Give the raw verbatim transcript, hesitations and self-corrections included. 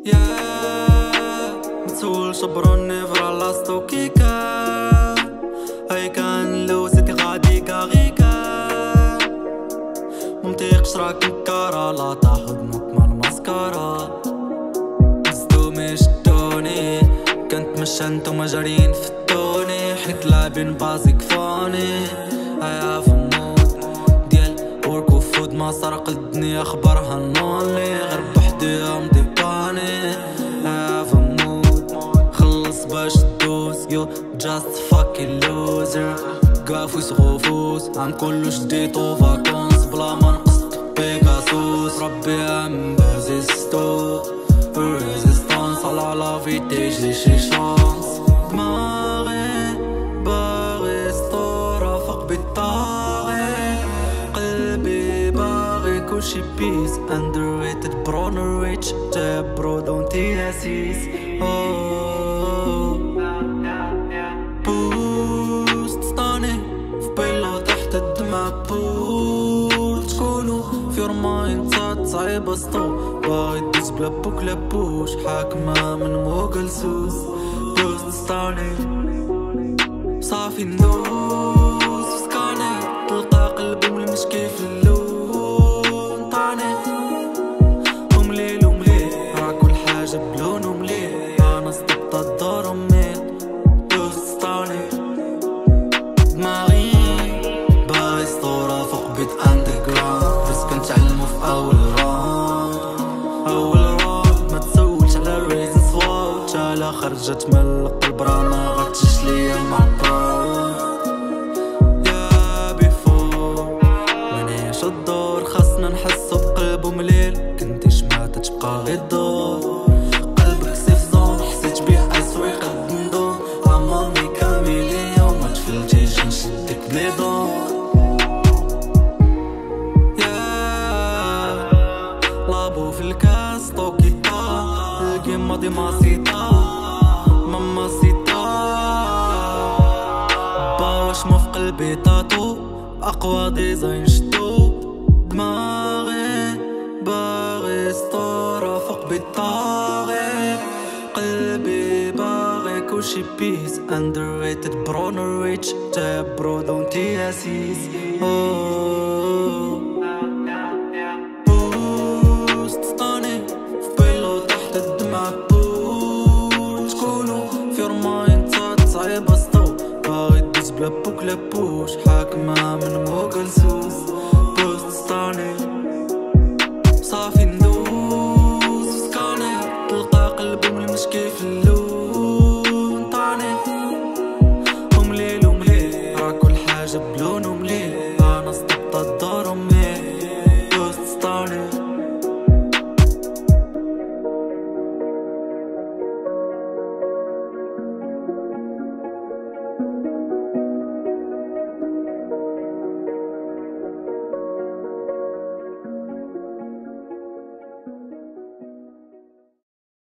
يا متسولش بروني في راسطو كي كان هاي كان لو زيتي غادي كاغي كان ممتيقش راك مكارا لا تاخد موك مع الماسكارا نزدو مشدوني كنت مش انتوما جاريين فتوني حيت لاعبين بازيك فاني هيا في المود ديال ورك وفود ما سرق الدنيا خبرها نولي غير بحديها مديباني هيا في المود خلص باش تدوز يو جاست فاكين لوزر قافوس غفوس عم كلو شديتو فاكونس بلا ما نقصدو بيكاسوس ربي عم بازيستو ريزيستانس على لا فيتي جي شي شانس دماغي باغي ستورة فوق بالطاغي قلبي باغي كلشي بيس underrated برو نريتش جاب برو دون تياسيس بوست ستاني في بيلو تحت الدمع بول تكونو في رماين تصاد صعيبة سطو باغي تدوز بلا بوك لا بوش حاكمة من مو جلسوس بوست ستاني صافي ندوز في سكاني تلقى قلبي ملمش كيف اللون طاني ومليل ومليل راه كل حاجة بلون ومليل انا صدقت الدار وميت بوست ستاني دماغي باغي ستورة فوق بيت اندرغراوند بس كنتعلمو في اول راوند اول راوند ما تسولش على الريزنز واو تالا خرجت من القلب راه ما غتجيش ليا مع براود يا بيفور منعيش الدور خاصنا نحسو بقلبو مليل كنتيش ما تتبقى غير الدور قلبك سيف زون حسيت بيه اسوي قد ندوم عمامي كاملية وما تفلتيش نشدك بليدون لابو في الكاس طوكيتا الجيم ماضي ما سيتا ماما سيتا باوش ما في قلبي تاتو اقوى ديزاين شتو دماغي باغي ستورة فوق بالطاغي قلبي باغي كلشي بيس underrated برو نريتش جاب برو دون تياسيس بلا بوك لا بوش حاكمة من مو جلسوس